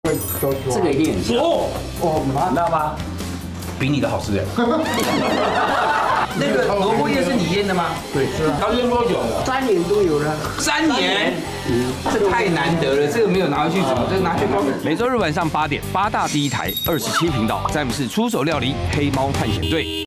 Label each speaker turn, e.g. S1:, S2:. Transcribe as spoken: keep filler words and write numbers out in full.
S1: 这个一定很香
S2: 哦，
S3: 哦，
S2: 你知道吗？比你的好吃哎。那个萝卜叶是你腌的吗？
S3: 对，是啊，
S2: 它腌多久了？
S3: 三年都有了。
S2: 三年，嗯，这太难得了，这个没有拿回去怎么？这个拿去包。
S4: 每周日晚上八点，八大第一台二十七频道，詹姆士出手料理黑猫探险队。